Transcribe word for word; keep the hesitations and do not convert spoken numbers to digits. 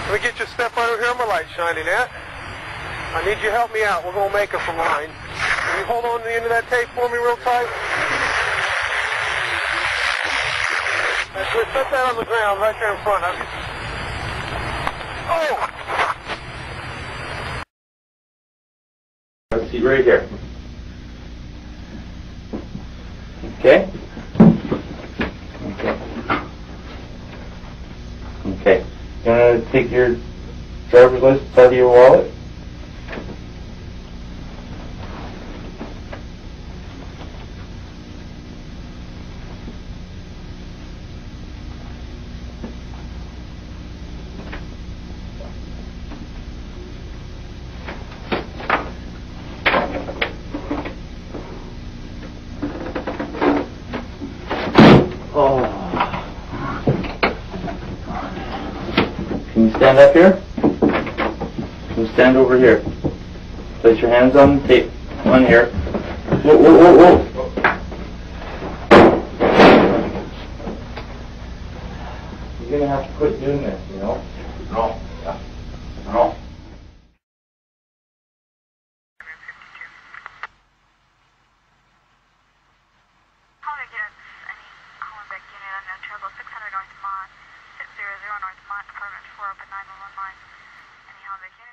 Let me get your step right over here on my light shining at. I need you to help me out. We're going to make her from line. Can you hold on to the end of that tape for me real tight? That's good. Set that on the ground right there in front of you. Oh! Let's see right here. Okay? Okay. Okay. You want to take your driver's license out of your wallet? Oh. Can you stand up here? Can you stand over here? Place your hands on the tape. On here. Whoa, whoa, whoa, whoa. You're going to have to quit doing this, you know? No. Yeah. No. Travel six hundred North Mont, six hundred North Mont, apartment four, open nine one one line. Any Holiday